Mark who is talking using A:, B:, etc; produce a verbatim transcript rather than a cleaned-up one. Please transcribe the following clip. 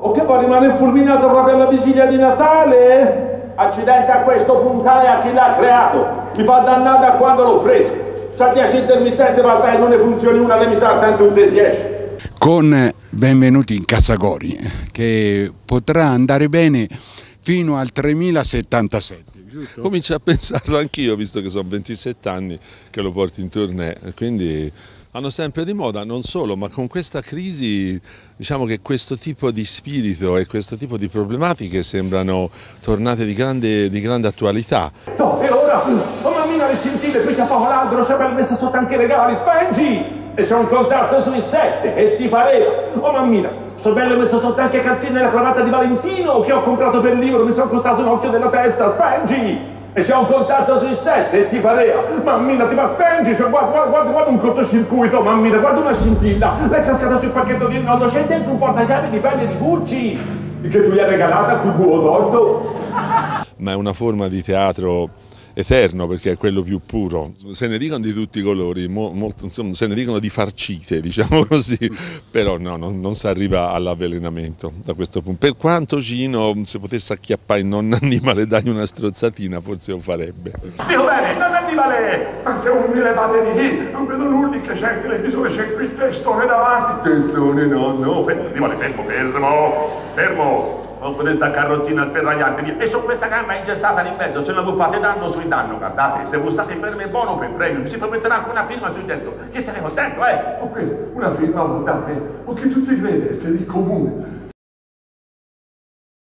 A: O che poi rimane fulminato proprio alla vigilia di Natale? Accidente a questo puntale a chi l'ha creato. Mi fa dannare da quando l'ho preso. Sa dieci intermittenze, basta che non ne funzioni una, le mi saltano tutte e dieci.
B: Con Benvenuti in Casagori, che potrà andare bene fino al tremilasettantasette. Giusto?
C: Comincio a pensarlo anch'io, visto che sono ventisette anni che lo porto in tournée, quindi vanno sempre di moda, non solo, ma con questa crisi diciamo che questo tipo di spirito e questo tipo di problematiche sembrano tornate di grande, di grande attualità.
A: No, e ora, oh mammina le scintille, qui c'è poco l'albero, c'è ben messo sotto anche i regali, spengi! E c'è un contatto sui sette, e ti pareva, oh mammina, sto bello messo sotto anche calzini e la cravatta di Valentino che ho comprato per il libro, mi sono costato un occhio della testa, spengi! E c'è un contatto sui sette, e ti pareva, mammina ti va spengi, cioè, guarda, guarda, guarda un cortocircuito, mammina, guarda una scintilla, l'è cascata sul pacchetto di nonno, c'è dentro un portachiavi di pelle di Gucci, che tu gli hai regalata col buco torto.
C: Ma è una forma di teatro eterno, perché è quello più puro. Se ne dicono di tutti i colori, mo, molto, insomma, se ne dicono di farcite, diciamo così, però no, non, non si arriva all'avvelenamento da questo punto. Per quanto Gino, se potesse acchiappare il nonno Annibale e dargli una strozzatina, forse lo farebbe.
A: Dico bene, non Annibale! Ma se un mi levate lì, non vedo nulla che c'è il televisore, c'è qui il testone davanti. Testone, no, no, fermo, Annibale, fermo, fermo, fermo. Con questa carrozzina sferragliante e su questa gamba ingessata lì in mezzo, se non vi fate danno sui danno, guardate, se voi state fermi è buono per premio, ci permetterà anche una firma sul terzo, che state contento, eh? O questa, una firma, guardate, o che tutti crede essere di comune.